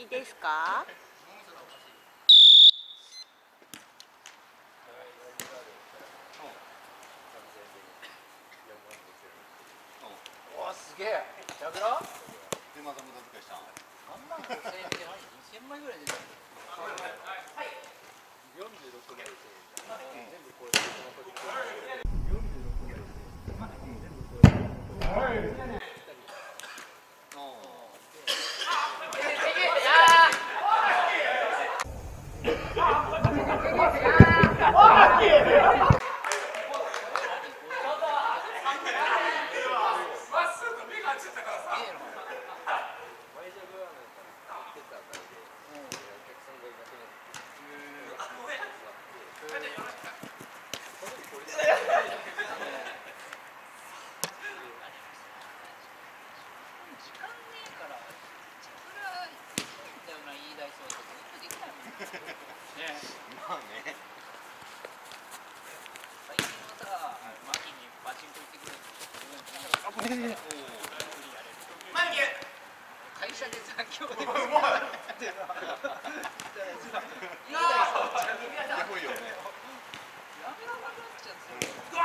いですか？ おー、すげえ。やめろ。 でまた無駄遣いしたん。 3万5千円で2000枚ぐらい出てる。はい。46枚ですよ。全部これ。46枚。全部これ。 まあね。 最近はさ、マキにパチンコ行ってくれって。 あ、これね。 会社で残業で。 やばいよね。 やめなくなっちゃうんですよ。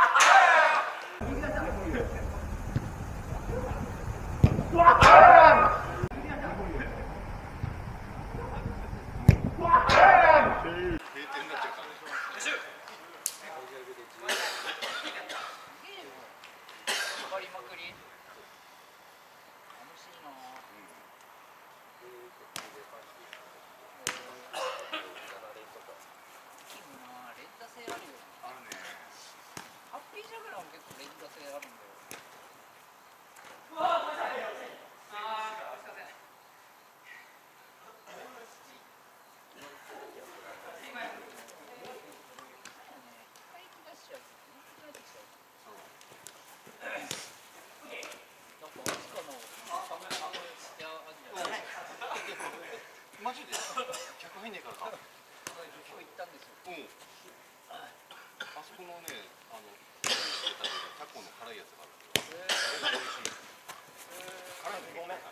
マジで客入んねえからか。 今日行ったんですよ。 うん。あそこのね、タコの辛いやつがある。美味しい。辛いのごめん。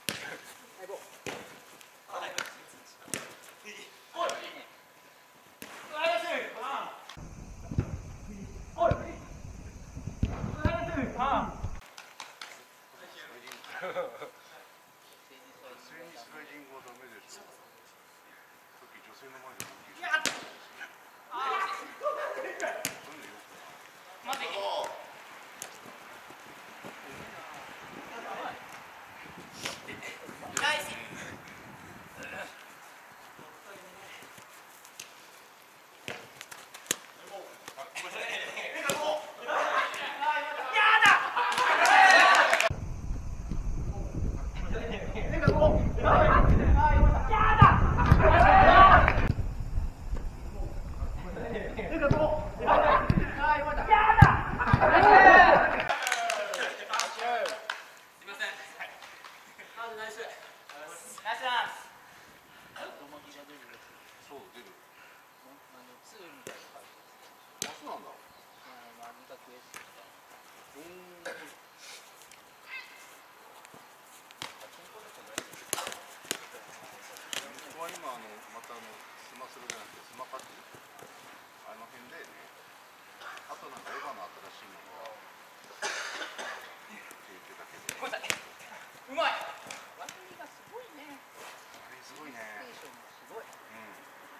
今またスマスルじゃなくてスマカッチあの辺でね、あとなんかエヴァの新しいのがって言ってたけど、 ごめんなさい。うまい。番組がすごいね。 あれすごいね。 ステーションもすごい。 うん。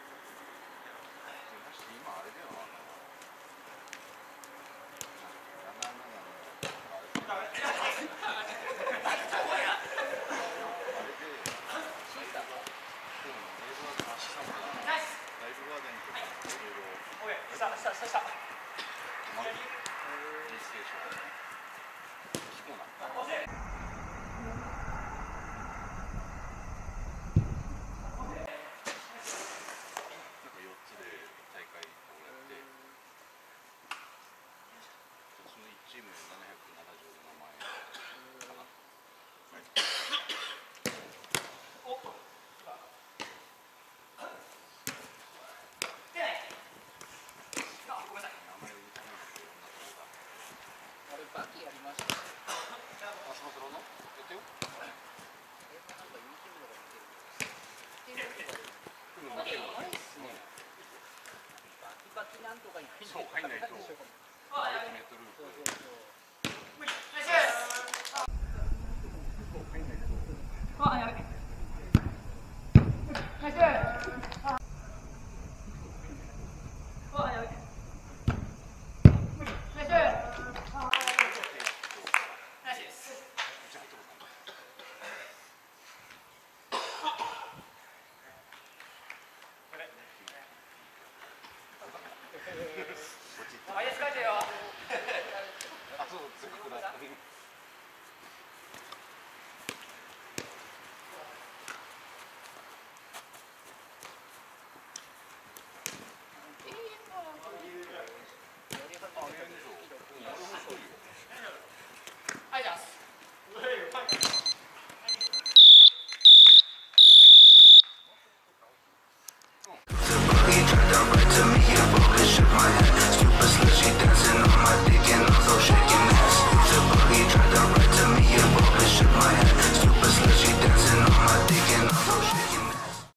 だし今あれだよな。 のけるわけです。 バキバキなんとかにそう入んないとアルティメットループ。 あ、やべ。ナイス。